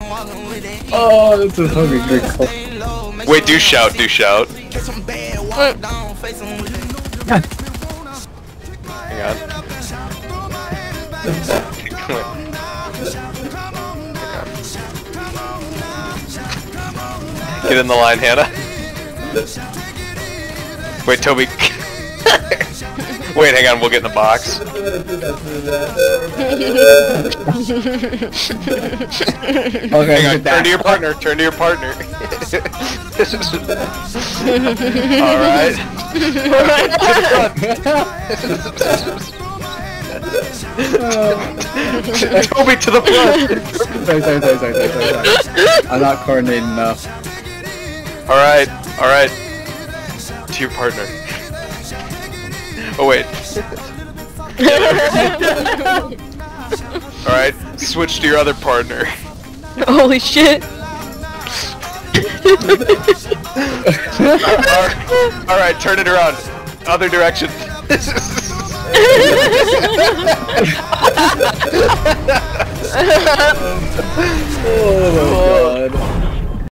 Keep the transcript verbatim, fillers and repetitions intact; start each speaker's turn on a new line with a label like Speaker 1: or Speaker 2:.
Speaker 1: Oh, this is hungry good call.
Speaker 2: Wait, do shout, do shout.
Speaker 3: What?
Speaker 2: Hang on. Get in the line, Hannah. Wait, Toby. Wait, hang on, we'll get in the box.
Speaker 1: Okay,
Speaker 2: Hang on, turn to your partner, turn to your partner. Alright. Toby to the front!
Speaker 1: Sorry, sorry, sorry, sorry, sorry, sorry, sorry. I'm not coordinated enough.
Speaker 2: Alright, alright. To your partner. Oh wait. Alright, switch to your other partner.
Speaker 3: Holy shit.
Speaker 2: Alright, turn it around. Other direction.
Speaker 1: Oh,